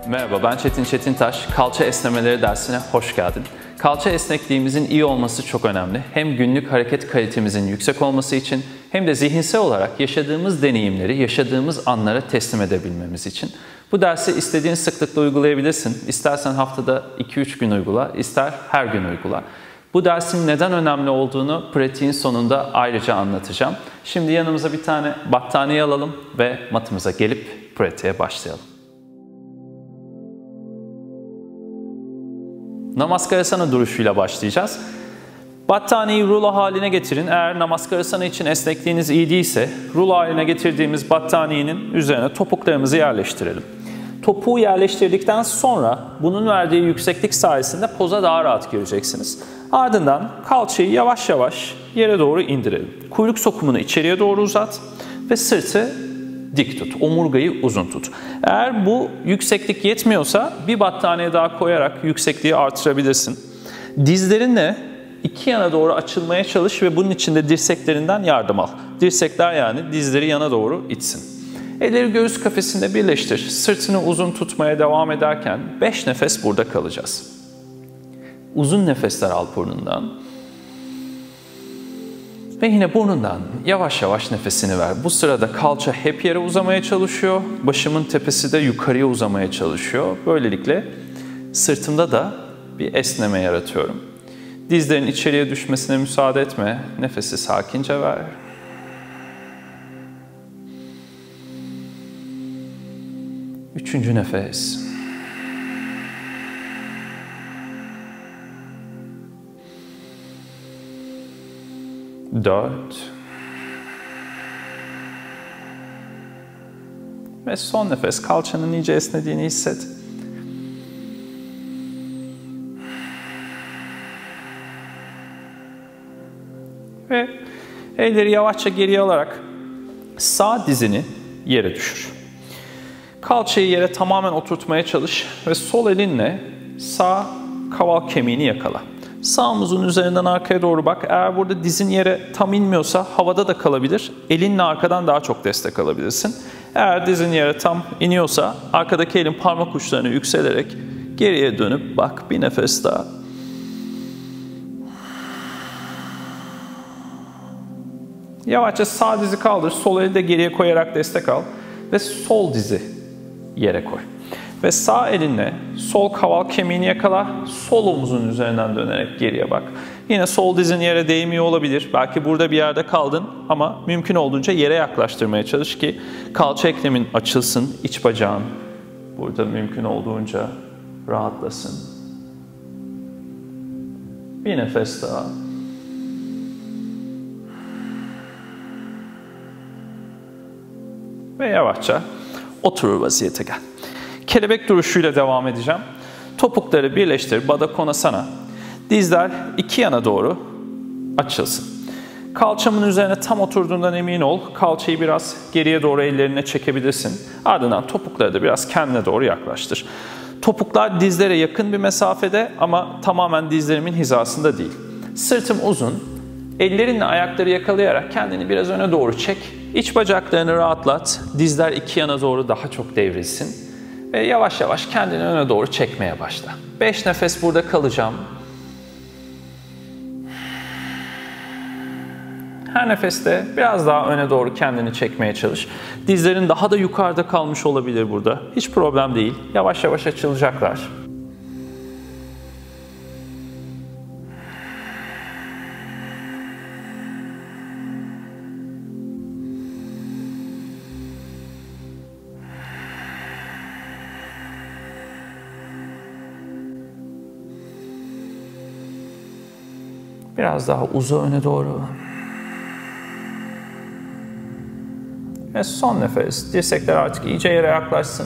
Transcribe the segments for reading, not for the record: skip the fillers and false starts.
Merhaba, ben Çetin Çetintaş. Kalça esnemeleri dersine hoş geldin. Kalça esnekliğimizin iyi olması çok önemli. Hem günlük hareket kalitemizin yüksek olması için hem de zihinsel olarak yaşadığımız deneyimleri, yaşadığımız anlara teslim edebilmemiz için. Bu dersi istediğin sıklıkla uygulayabilirsin. İstersen haftada 2-3 gün uygula, ister her gün uygula. Bu dersin neden önemli olduğunu pratiğin sonunda ayrıca anlatacağım. Şimdi yanımıza bir tane battaniye alalım ve matımıza gelip pratiğe başlayalım. Namaskarasana duruşuyla başlayacağız. Battaniyeyi rulo haline getirin. Eğer Namaskarasana için esnekliğiniz iyi değilse, rulo haline getirdiğimiz battaniyenin üzerine topuklarımızı yerleştirelim. Topuğu yerleştirdikten sonra bunun verdiği yükseklik sayesinde poza daha rahat gireceksiniz. Ardından kalçayı yavaş yavaş yere doğru indirelim. Kuyruk sokumunu içeriye doğru uzat ve sırtı dik tut. Omurgayı uzun tut. Eğer bu yükseklik yetmiyorsa bir battaniye daha koyarak yüksekliği artırabilirsin. Dizlerinle iki yana doğru açılmaya çalış ve bunun için de dirseklerinden yardım al. Dirsekler yani dizleri yana doğru itsin. Elleri göğüs kafesinde birleştir. Sırtını uzun tutmaya devam ederken 5 nefes burada kalacağız. Uzun nefesler al burnundan. Ve yine burnundan yavaş yavaş nefesini ver. Bu sırada kalça hep yere uzamaya çalışıyor. Başımın tepesi de yukarıya uzamaya çalışıyor. Böylelikle sırtımda da bir esneme yaratıyorum. Dizlerin içeriye düşmesine müsaade etme. Nefesi sakince ver. Üçüncü nefes. Dört. Ve son nefes. Kalçanın iyice esnediğini hisset. Ve elleri yavaşça geriye alarak sağ dizini yere düşür. Kalçayı yere tamamen oturtmaya çalış ve sol elinle sağ kaval kemiğini yakala. Sağ omuzun üzerinden arkaya doğru bak. Eğer burada dizin yere tam inmiyorsa havada da kalabilir. Elinle arkadan daha çok destek alabilirsin. Eğer dizin yere tam iniyorsa arkadaki elin parmak uçlarını yükselerek geriye dönüp bak. Bir nefes daha. Yavaşça sağ dizi kaldır. Sol eli de geriye koyarak destek al. Ve sol dizi yere koy. Ve sağ elinle sol kaval kemiğini yakala, sol omuzun üzerinden dönerek geriye bak. Yine sol dizin yere değmiyor olabilir. Belki burada bir yerde kaldın ama mümkün olduğunca yere yaklaştırmaya çalış ki kalça eklemin açılsın, iç bacağın burada mümkün olduğunca rahatlasın. Bir nefes daha. Ve yavaşça oturur vaziyete gel. Kelebek duruşuyla devam edeceğim. Topukları birleştir, Baddha Konasana. Dizler iki yana doğru açılsın. Kalçamın üzerine tam oturduğundan emin ol. Kalçayı biraz geriye doğru ellerine çekebilirsin. Ardından topukları da biraz kendine doğru yaklaştır. Topuklar dizlere yakın bir mesafede ama tamamen dizlerimin hizasında değil. Sırtım uzun. Ellerinle ayakları yakalayarak kendini biraz öne doğru çek. İç bacaklarını rahatlat. Dizler iki yana doğru daha çok devrilsin. Ve yavaş yavaş kendini öne doğru çekmeye başla. 5 nefes burada kalacağım. Her nefeste biraz daha öne doğru kendini çekmeye çalış. Dizlerin daha da yukarıda kalmış olabilir burada. Hiç problem değil. Yavaş yavaş açılacaklar. Biraz daha uza öne doğru. Ve son nefes. Dirsekler artık iyice yere yaklaşsın.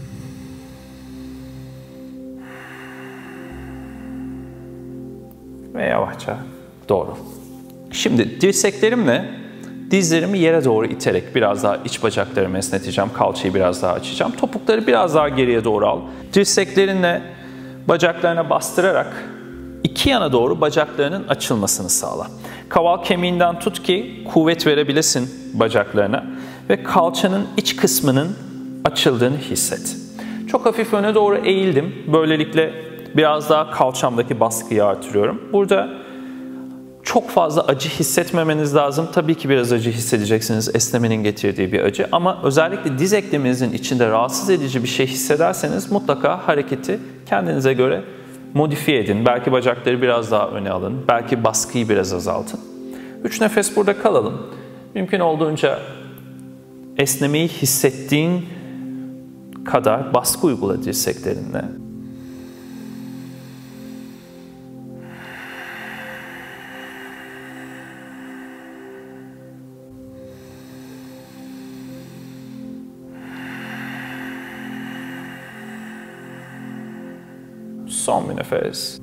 Ve yavaşça doğru. Şimdi dirseklerimle dizlerimi yere doğru iterek biraz daha iç bacaklarımı esneteceğim. Kalçayı biraz daha açacağım. Topukları biraz daha geriye doğru al. Dirseklerinle bacaklarına bastırarak İki yana doğru bacaklarının açılmasını sağla. Kaval kemiğinden tut ki kuvvet verebilesin bacaklarına ve kalçanın iç kısmının açıldığını hisset. Çok hafif öne doğru eğildim. Böylelikle biraz daha kalçamdaki baskıyı artırıyorum. Burada çok fazla acı hissetmemeniz lazım. Tabii ki biraz acı hissedeceksiniz, esnemenin getirdiği bir acı. Ama özellikle diz ekleminizin içinde rahatsız edici bir şey hissederseniz mutlaka hareketi kendinize göre modifiye edin. Belki bacakları biraz daha öne alın, belki baskıyı biraz azaltın. 3 nefes burada kalalım. Mümkün olduğunca esnemeyi hissettiğin kadar baskı uygula dirseklerinle. Son bir nefes.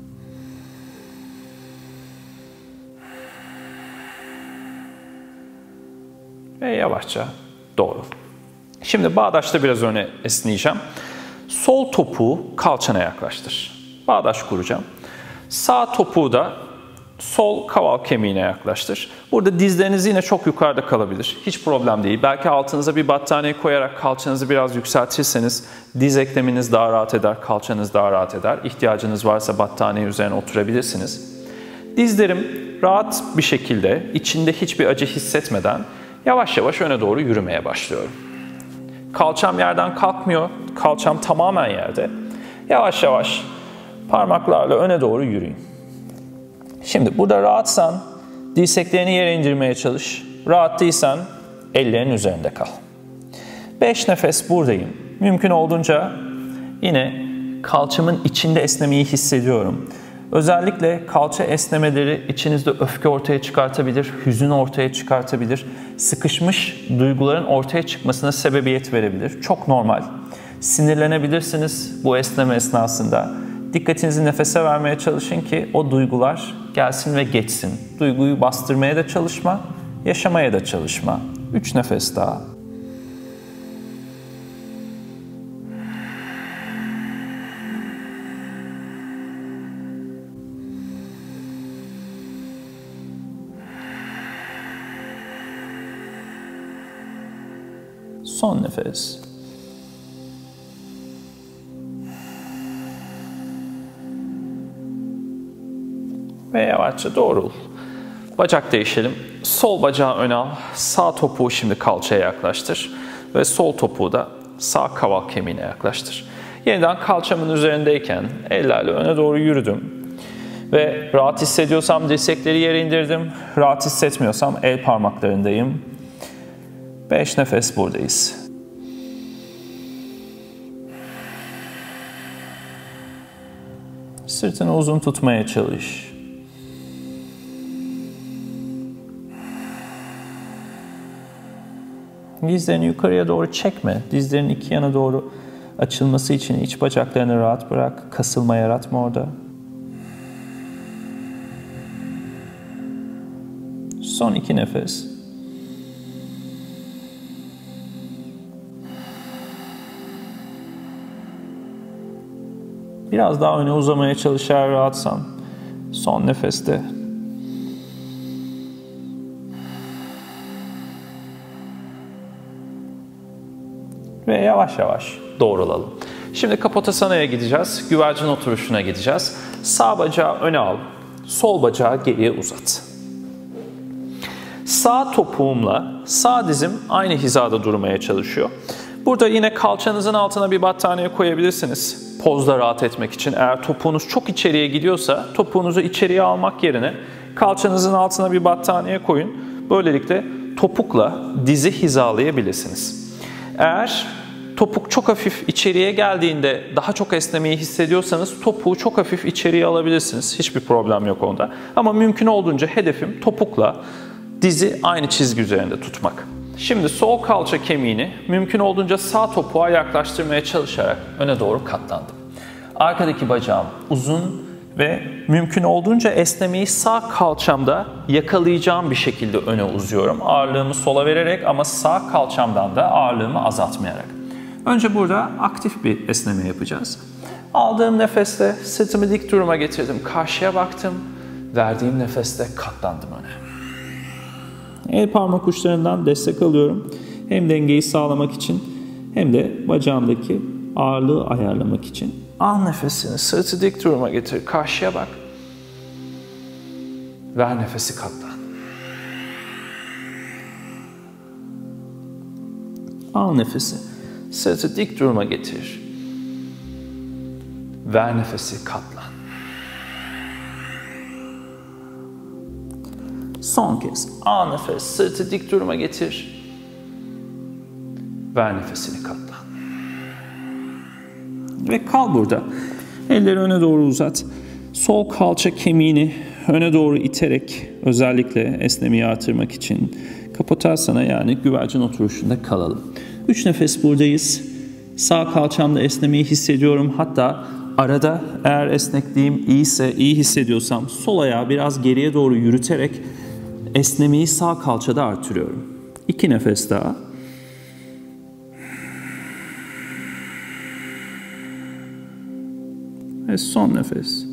Ve yavaşça doğru. Şimdi bağdaşta biraz öne esneyeceğim. Sol topuğu kalçana yaklaştır. Bağdaş kuracağım. Sağ topuğu da sol kaval kemiğine yaklaştır. Burada dizleriniz yine çok yukarıda kalabilir. Hiç problem değil. Belki altınıza bir battaniye koyarak kalçanızı biraz yükseltirseniz diz ekleminiz daha rahat eder, kalçanız daha rahat eder. İhtiyacınız varsa battaniye üzerine oturabilirsiniz. Dizlerim rahat bir şekilde, içinde hiçbir acı hissetmeden yavaş yavaş öne doğru yürümeye başlıyorum. Kalçam yerden kalkmıyor, kalçam tamamen yerde. Yavaş yavaş parmaklarla öne doğru yürüyün. Şimdi burada rahatsan dirseklerini yere indirmeye çalış. Rahat değilsen ellerin üzerinde kal. 5 nefes buradayım. Mümkün olduğunca yine kalçamın içinde esnemeyi hissediyorum. Özellikle kalça esnemeleri içinizde öfke ortaya çıkartabilir, hüzün ortaya çıkartabilir, sıkışmış duyguların ortaya çıkmasına sebebiyet verebilir. Çok normal. Sinirlenebilirsiniz bu esneme esnasında. Dikkatinizi nefese vermeye çalışın ki o duygular gelsin ve geçsin. Duyguyu bastırmaya da çalışma, yaşamaya da çalışma. 3 nefes daha. Son nefes. Ve yavaşça doğrul. Bacak değişelim. Sol bacağı öne al. Sağ topuğu şimdi kalçaya yaklaştır. Ve sol topuğu da sağ kaval kemiğine yaklaştır. Yeniden kalçamın üzerindeyken ellerle öne doğru yürüdüm. Ve rahat hissediyorsam dirsekleri yere indirdim. Rahat hissetmiyorsam el parmaklarındayım. 5 nefes buradayız. Sırtını uzun tutmaya çalış. Dizlerini yukarıya doğru çekme. Dizlerin iki yana doğru açılması için iç bacaklarını rahat bırak. Kasılma yaratma orada. Son 2 nefes. Biraz daha öne uzamaya çalış eğer rahatsan. Son nefeste. Ve yavaş yavaş doğrulalım. Şimdi Kapotasana'ya gideceğiz. Güvercin oturuşuna gideceğiz. Sağ bacağı öne al. Sol bacağı geriye uzat. Sağ topuğumla sağ dizim aynı hizada durmaya çalışıyor. Burada yine kalçanızın altına bir battaniye koyabilirsiniz. Pozda rahat etmek için. Eğer topuğunuz çok içeriye gidiyorsa topuğunuzu içeriye almak yerine kalçanızın altına bir battaniye koyun. Böylelikle topukla dizi hizalayabilirsiniz. Eğer topuk çok hafif içeriye geldiğinde daha çok esnemeyi hissediyorsanız topuğu çok hafif içeriye alabilirsiniz. Hiçbir problem yok onda. Ama mümkün olduğunca hedefim topukla dizi aynı çizgi üzerinde tutmak. Şimdi sol kalça kemiğini mümkün olduğunca sağ topuğa yaklaştırmaya çalışarak öne doğru katlandım. Arkadaki bacağım uzun ve mümkün olduğunca esnemeyi sağ kalçamda yakalayacağım bir şekilde öne uzuyorum. Ağırlığımı sola vererek ama sağ kalçamdan da ağırlığımı azaltmayarak. Önce burada aktif bir esneme yapacağız. Aldığım nefeste sırtımı dik duruma getirdim. Karşıya baktım. Verdiğim nefeste katlandım öne. El parmak uçlarından destek alıyorum. Hem dengeyi sağlamak için hem de bacağımdaki ağırlığı ayarlamak için al nefesini, sırtı dik duruma getir, karşıya bak. Ver nefesi, katlan. Al nefesi, sırtı dik duruma getir. Ver nefesi, katlan. Son kez al nefes, sırtı dik duruma getir. Ver nefesini, katlan. Ve kal burada. Elleri öne doğru uzat. Sol kalça kemiğini öne doğru iterek, özellikle esnemeyi artırmak için Kapotasana, yani güvercin oturuşunda kalalım. 3 nefes buradayız. Sağ kalçamda esnemeyi hissediyorum. Hatta arada eğer esnekliğim iyiyse, iyi hissediyorsam sol ayağı biraz geriye doğru yürüterek esnemeyi sağ kalçada artırıyorum. 2 nefes daha. Ve son nefes.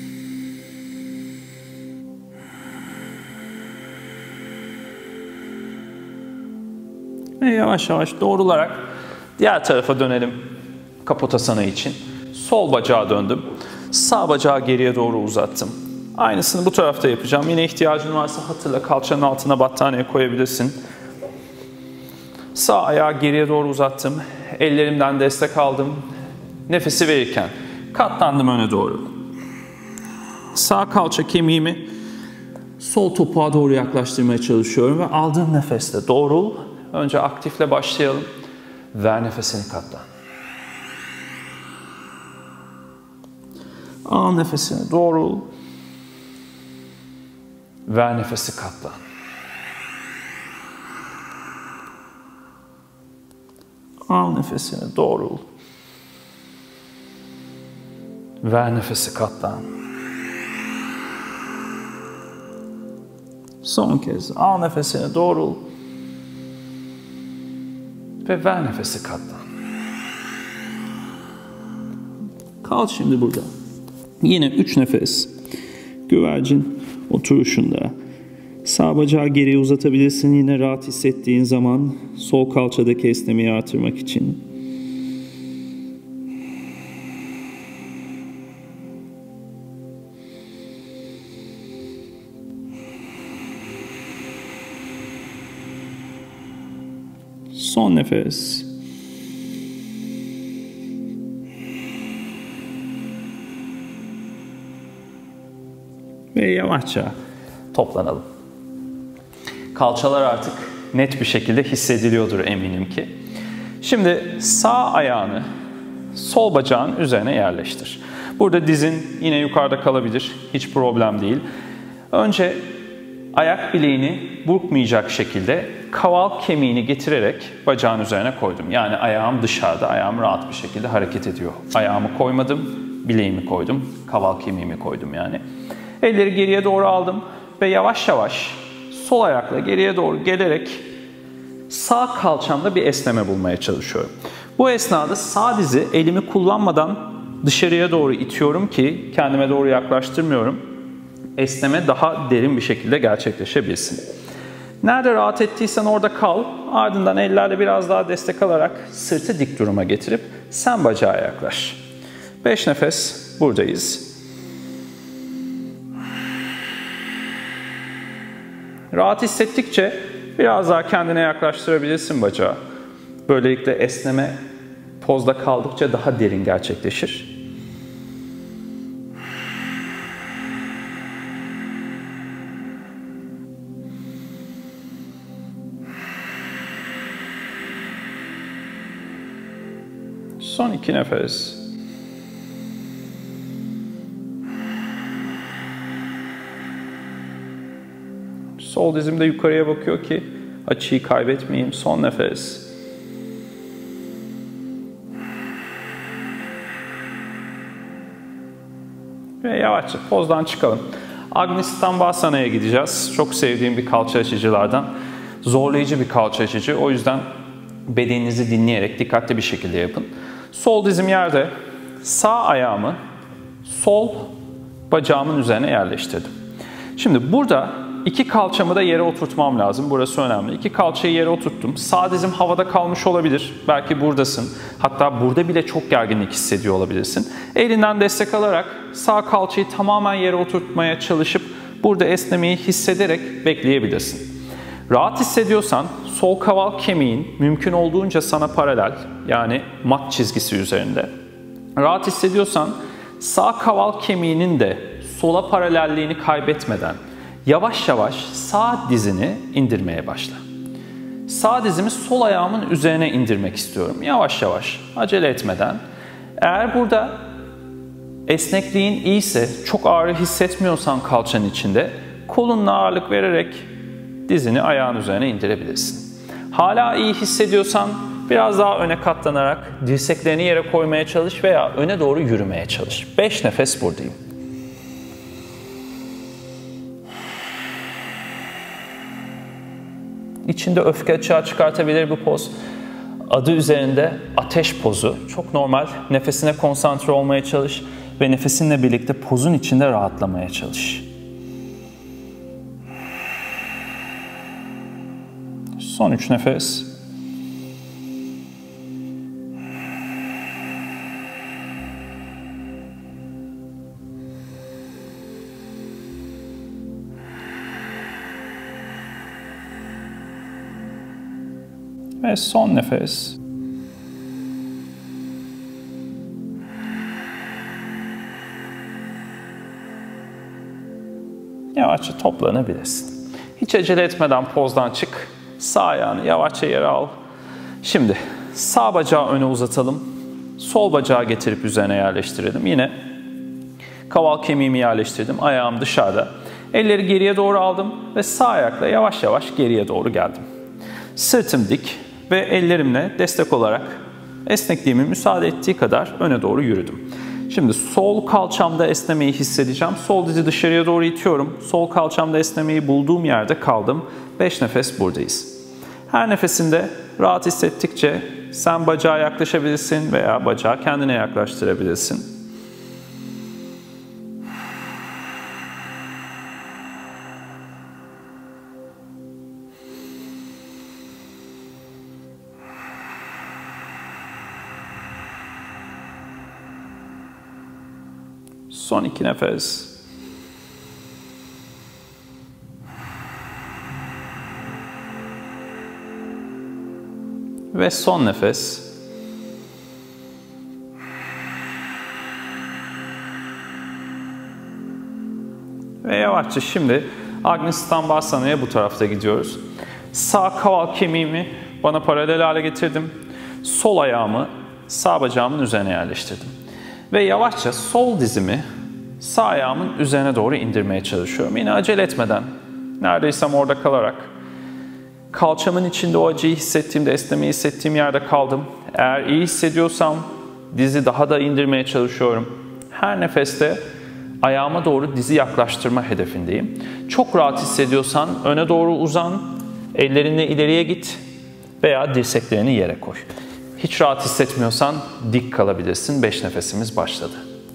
Ve yavaş yavaş doğrularak diğer tarafa dönelim Kapotasana için. Sol bacağa döndüm. Sağ bacağı geriye doğru uzattım. Aynısını bu tarafta yapacağım. Yine ihtiyacın varsa hatırla, kalçanın altına battaniye koyabilirsin. Sağ ayağı geriye doğru uzattım. Ellerimden destek aldım. Nefesi verirken katlandım öne doğru. Sağ kalça kemiğimi sol topuğa doğru yaklaştırmaya çalışıyorum ve aldığım nefeste doğrul. Önce aktifle başlayalım. Ver nefesini, katlan. Al nefesini, doğrul. Ver nefesi, katlan. Al nefesini, doğrul. Ver nefesi, katlan. Son kez al nefesini, doğrul. Ve ver nefesi, katlan. Kal şimdi burada. Yine 3 nefes. Güvercin oturuşunda. Sağ bacağı geriye uzatabilirsin yine rahat hissettiğin zaman, sol kalçadaki esnemeyi artırmak için. Son nefes. Ve yavaşça toplanalım. Kalçalar artık net bir şekilde hissediliyordur eminim ki. Şimdi sağ ayağını sol bacağın üzerine yerleştir. Burada dizin yine yukarıda kalabilir. Hiç problem değil. Önce ayak bileğini burkmayacak şekilde kaval kemiğini getirerek bacağın üzerine koydum. Yani ayağım dışarıda, ayağım rahat bir şekilde hareket ediyor. Ayağımı koymadım, bileğimi koydum, kaval kemiğimi koydum yani. Elleri geriye doğru aldım ve yavaş yavaş sol ayakla geriye doğru gelerek sağ kalçamda bir esneme bulmaya çalışıyorum. Bu esnada sağ dizi elimi kullanmadan dışarıya doğru itiyorum ki kendime doğru yaklaştırmıyorum. Esneme daha derin bir şekilde gerçekleşebilsin. Nerede rahat ettiysen orada kal. Ardından ellerle biraz daha destek alarak sırtı dik duruma getirip sen bacağa yaklaş. 5 nefes buradayız. Rahat hissettikçe biraz daha kendine yaklaştırabilirsin bacağı. Böylelikle esneme pozda kaldıkça daha derin gerçekleşir. Son 2 nefes. Sol dizim de yukarıya bakıyor ki açıyı kaybetmeyeyim. Son nefes. Ve yavaşça pozdan çıkalım. Agnistambasana'ya gideceğiz. Çok sevdiğim bir kalça açıcılardan. Zorlayıcı bir kalça açıcı. O yüzden bedeninizi dinleyerek dikkatli bir şekilde yapın. Sol dizim yerde. Sağ ayağımı sol bacağımın üzerine yerleştirdim. Şimdi burada 2 kalçamı da yere oturtmam lazım. Burası önemli. 2 kalçayı yere oturttum. Sağ dizim havada kalmış olabilir. Belki buradasın. Hatta burada bile çok gerginlik hissediyor olabilirsin. Elinden destek alarak sağ kalçayı tamamen yere oturtmaya çalışıp burada esnemeyi hissederek bekleyebilirsin. Rahat hissediyorsan sol kaval kemiğin mümkün olduğunca sana paralel, yani mat çizgisi üzerinde. Rahat hissediyorsan sağ kaval kemiğinin de sola paralelliğini kaybetmeden yavaş yavaş sağ dizini indirmeye başla. Sağ dizimi sol ayağımın üzerine indirmek istiyorum. Yavaş yavaş, acele etmeden. Eğer burada esnekliğin iyiyse, çok ağrı hissetmiyorsan kalçanın içinde, kolunla ağırlık vererek dizini ayağın üzerine indirebilirsin. Hala iyi hissediyorsan biraz daha öne katlanarak dirseklerini yere koymaya çalış veya öne doğru yürümeye çalış. 5 nefes buradayım. İçinde öfke açığa çıkartabilir bu poz. Adı üzerinde ateş pozu. Çok normal. Nefesine konsantre olmaya çalış ve nefesinle birlikte pozun içinde rahatlamaya çalış. Son 3 nefes. Ve son nefes. Yavaşça toplanabilirsin. Hiç acele etmeden pozdan çık. Sağ ayağını yavaşça yere al. Şimdi sağ bacağı öne uzatalım. Sol bacağı getirip üzerine yerleştirelim. Yine kaval kemiğimi yerleştirdim. Ayağım dışarıda. Elleri geriye doğru aldım ve sağ ayakla yavaş yavaş geriye doğru geldim. Sırtım dik ve ellerimle destek olarak esnekliğimin müsaade ettiği kadar öne doğru yürüdüm. Şimdi sol kalçamda esnemeyi hissedeceğim. Sol dizi dışarıya doğru itiyorum. Sol kalçamda esnemeyi bulduğum yerde kaldım. 5 nefes buradayız. Her nefesinde rahat hissettikçe sen bacağa yaklaşabilirsin veya bacağı kendine yaklaştırabilirsin. Son 2 nefes. Ve son nefes. Ve yavaşça şimdi Agnistambasana'ya bu tarafta gidiyoruz. Sağ kaval kemiğimi bana paralel hale getirdim. Sol ayağımı sağ bacağımın üzerine yerleştirdim. Ve yavaşça sol dizimi sağ ayağımın üzerine doğru indirmeye çalışıyorum. Yine acele etmeden, neredeyse orada kalarak, kalçamın içinde o acıyı hissettiğimde, esnemeyi hissettiğim yerde kaldım. Eğer iyi hissediyorsam dizi daha da indirmeye çalışıyorum. Her nefeste ayağıma doğru dizi yaklaştırma hedefindeyim. Çok rahat hissediyorsan öne doğru uzan, ellerinle ileriye git veya dirseklerini yere koy. Hiç rahat hissetmiyorsan dik kalabilirsin. 5 nefesimiz başladı.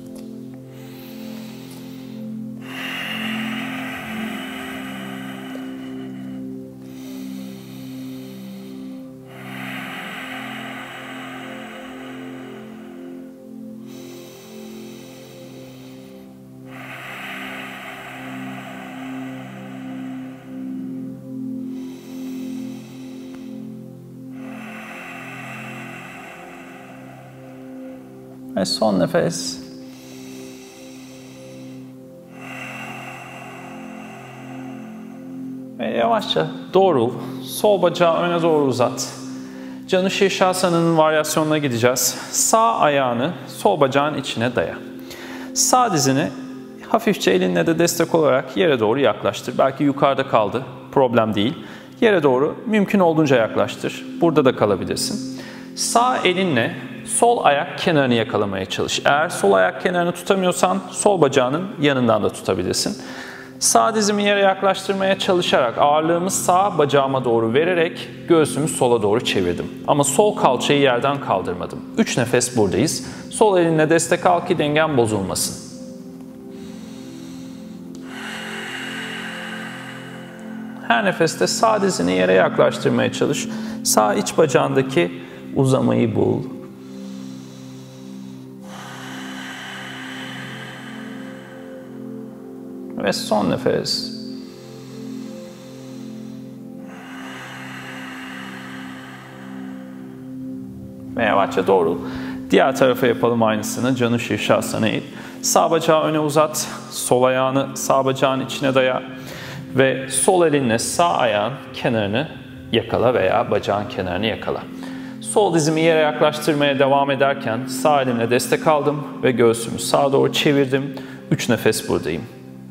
Ve son nefes. Ve yavaşça doğrul. Sol bacağı öne doğru uzat. Canu Şirşasana'nın varyasyonuna gideceğiz. Sağ ayağını sol bacağın içine daya. Sağ dizini hafifçe elinle de destek olarak yere doğru yaklaştır. Belki yukarıda kaldı. Problem değil. Yere doğru mümkün olduğunca yaklaştır. Burada da kalabilirsin. Sağ elinle sol ayak kenarını yakalamaya çalış. Eğer sol ayak kenarını tutamıyorsan sol bacağının yanından da tutabilirsin. Sağ dizimi yere yaklaştırmaya çalışarak ağırlığımı sağ bacağıma doğru vererek göğsümü sola doğru çevirdim. Ama sol kalçayı yerden kaldırmadım. 3 nefes buradayız. Sol elinle destek al ki dengen bozulmasın. Her nefeste sağ dizini yere yaklaştırmaya çalış. Sağ iç bacağındaki uzamayı bul. Ve son nefes. Ve yavaşça doğrul. Diğer tarafa yapalım aynısını. Canı Şirşasana eğil. Sağ bacağı öne uzat. Sol ayağını sağ bacağın içine daya. Ve sol elinle sağ ayağın kenarını yakala veya bacağın kenarını yakala. Sol dizimi yere yaklaştırmaya devam ederken sağ elimle destek aldım ve göğsümü sağa doğru çevirdim. 3 nefes buradayım.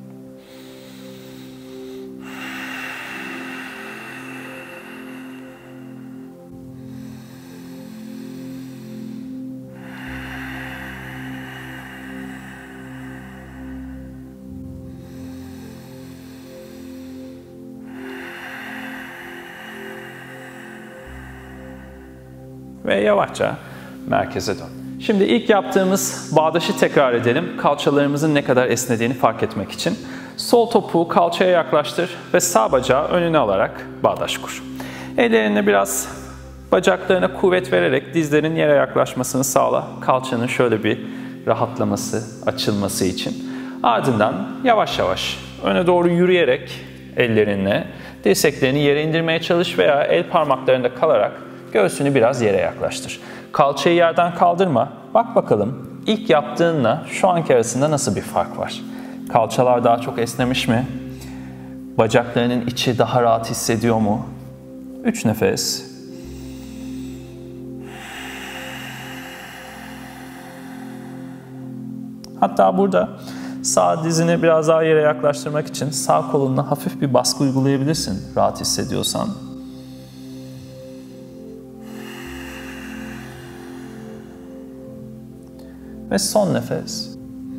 Ve yavaşça merkeze dön. Şimdi ilk yaptığımız bağdaşı tekrar edelim. Kalçalarımızın ne kadar esnediğini fark etmek için. Sol topuğu kalçaya yaklaştır ve sağ bacağı önüne alarak bağdaş kur. Ellerini biraz bacaklarına kuvvet vererek dizlerin yere yaklaşmasını sağla. Kalçanın şöyle bir rahatlaması, açılması için. Ardından yavaş yavaş öne doğru yürüyerek ellerinle dirseklerini yere indirmeye çalış veya el parmaklarında kalarak göğsünü biraz yere yaklaştır. Kalçayı yerden kaldırma. Bak bakalım ilk yaptığınla şu anki arasında nasıl bir fark var? Kalçalar daha çok esnemiş mi? Bacaklarının içi daha rahat hissediyor mu? 3 nefes. Hatta burada sağ dizini biraz daha yere yaklaştırmak için sağ kolunla hafif bir baskı uygulayabilirsin rahat hissediyorsan. Ve son nefes.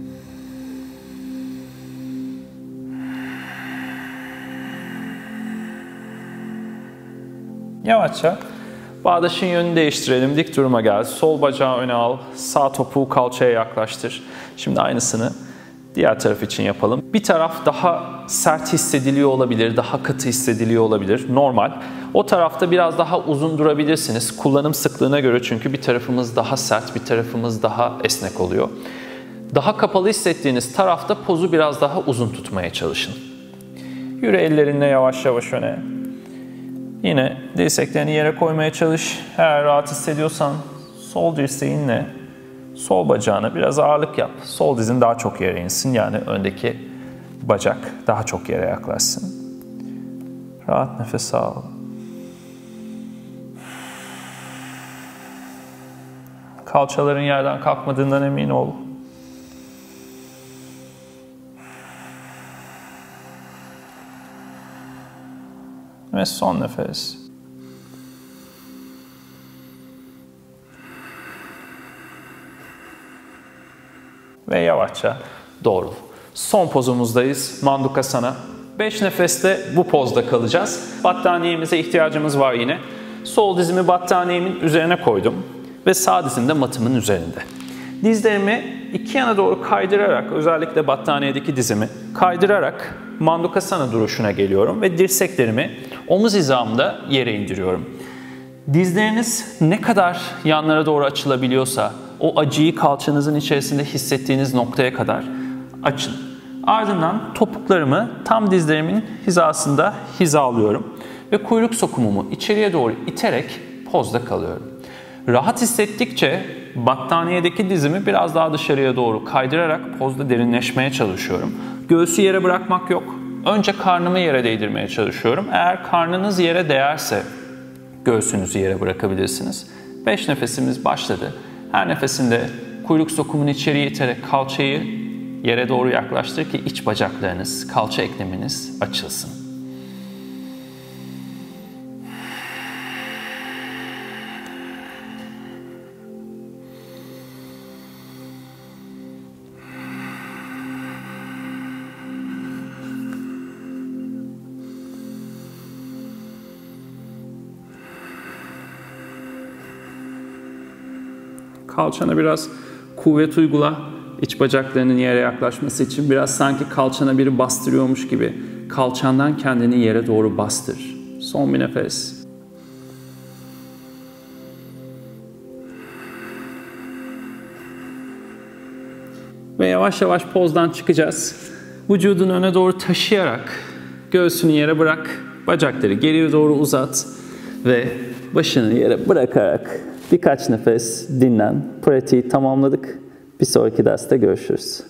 Yavaşça bağdaşın yönünü değiştirelim. Dik duruma gel. Sol bacağı öne al. Sağ topuğu kalçaya yaklaştır. Şimdi aynısını diğer taraf için yapalım. Bir taraf daha sert hissediliyor olabilir, daha katı hissediliyor olabilir. Normal. O tarafta biraz daha uzun durabilirsiniz. Kullanım sıklığına göre çünkü bir tarafımız daha sert, bir tarafımız daha esnek oluyor. Daha kapalı hissettiğiniz tarafta pozu biraz daha uzun tutmaya çalışın. Yürü ellerinle yavaş yavaş öne. Yine dirseklerini yere koymaya çalış. Eğer rahat hissediyorsan sol dirseğinle sol bacağına biraz ağırlık yap. Sol dizin daha çok yere insin. Yani öndeki bacak daha çok yere yaklaşsın. Rahat nefes al. Kalçaların yerden kalkmadığından emin ol. Ve son nefes. Ve yavaşça doğrul. Son pozumuzdayız. Mandukasana. 5 nefeste bu pozda kalacağız. Battaniyemize ihtiyacımız var yine. Sol dizimi battaniyemin üzerine koydum. Ve sağ dizim de matımın üzerinde. Dizlerimi iki yana doğru kaydırarak, özellikle battaniyedeki dizimi kaydırarak Mandukasana duruşuna geliyorum ve dirseklerimi omuz hizamda yere indiriyorum. Dizleriniz ne kadar yanlara doğru açılabiliyorsa, o acıyı kalçanızın içerisinde hissettiğiniz noktaya kadar açın. Ardından topuklarımı tam dizlerimin hizasında hizalıyorum ve kuyruk sokumumu içeriye doğru iterek pozda kalıyorum. Rahat hissettikçe battaniyedeki dizimi biraz daha dışarıya doğru kaydırarak pozda derinleşmeye çalışıyorum. Göğsü yere bırakmak yok. Önce karnımı yere değdirmeye çalışıyorum. Eğer karnınız yere değerse göğsünüzü yere bırakabilirsiniz. 5 nefesimiz başladı. Her nefesinde kuyruk sokumunu içeriye iterek kalçayı yere doğru yaklaştır ki iç bacaklarınız, kalça ekleminiz açılsın. Kalçana biraz kuvvet uygula. İç bacaklarının yere yaklaşması için biraz sanki kalçana biri bastırıyormuş gibi. Kalçandan kendini yere doğru bastır. Son bir nefes. Ve yavaş yavaş pozdan çıkacağız. Vücudunu öne doğru taşıyarak göğsünü yere bırak, bacakları geriye doğru uzat ve başını yere bırakarak birkaç nefes dinlen. Pratiği tamamladık. Bir sonraki derste görüşürüz.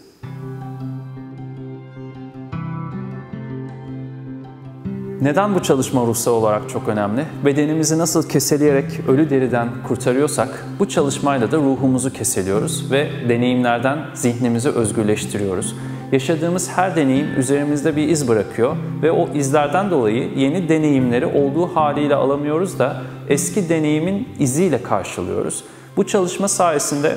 Neden bu çalışma ruhsal olarak çok önemli? Bedenimizi nasıl keseleyerek ölü deriden kurtarıyorsak, bu çalışmayla da ruhumuzu keseliyoruz ve deneyimlerden zihnimizi özgürleştiriyoruz. Yaşadığımız her deneyim üzerimizde bir iz bırakıyor ve o izlerden dolayı yeni deneyimleri olduğu haliyle alamıyoruz da eski deneyimin iziyle karşılıyoruz. Bu çalışma sayesinde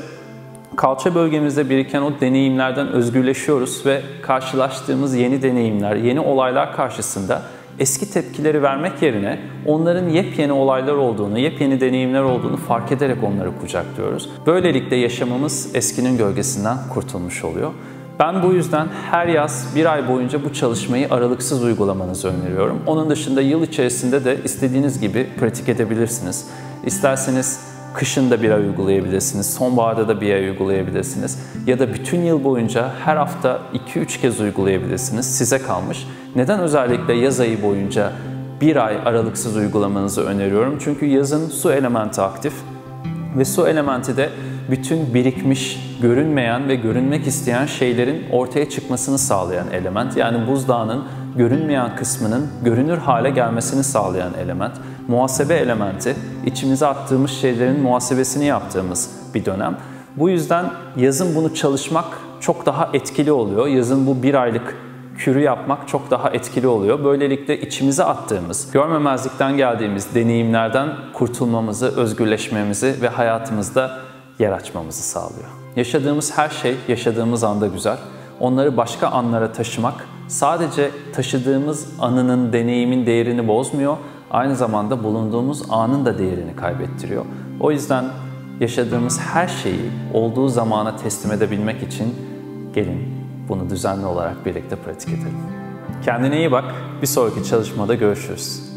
kalça bölgemizde biriken o deneyimlerden özgürleşiyoruz ve karşılaştığımız yeni deneyimler, yeni olaylar karşısında eski tepkileri vermek yerine onların yepyeni olaylar olduğunu, yepyeni deneyimler olduğunu fark ederek onları kucaklıyoruz. Böylelikle yaşamımız eskinin gölgesinden kurtulmuş oluyor. Ben bu yüzden her yaz bir ay boyunca bu çalışmayı aralıksız uygulamanızı öneriyorum. Onun dışında yıl içerisinde de istediğiniz gibi pratik edebilirsiniz. İsterseniz kışın da bir ay uygulayabilirsiniz, sonbaharda da bir ay uygulayabilirsiniz ya da bütün yıl boyunca her hafta 2-3 kez uygulayabilirsiniz. Size kalmış. Neden özellikle yaz ayı boyunca bir ay aralıksız uygulamanızı öneriyorum? Çünkü yazın su elementi aktif ve su elementi de bütün birikmiş, görünmeyen ve görünmek isteyen şeylerin ortaya çıkmasını sağlayan element. Yani buzdağının görünmeyen kısmının görünür hale gelmesini sağlayan element. Muhasebe elementi, içimize attığımız şeylerin muhasebesini yaptığımız bir dönem. Bu yüzden yazın bunu çalışmak çok daha etkili oluyor. Yazın bu bir aylık kürü yapmak çok daha etkili oluyor. Böylelikle içimize attığımız, görmemezlikten geldiğimiz deneyimlerden kurtulmamızı, özgürleşmemizi ve hayatımızda yer açmamızı sağlıyor. Yaşadığımız her şey yaşadığımız anda güzel. Onları başka anlara taşımak sadece taşıdığımız anının, deneyimin değerini bozmuyor. Aynı zamanda bulunduğumuz anın da değerini kaybettiriyor. O yüzden yaşadığımız her şeyi olduğu zamana teslim edebilmek için gelin bunu düzenli olarak birlikte pratik edelim. Kendine iyi bak. Bir sonraki çalışmada görüşürüz.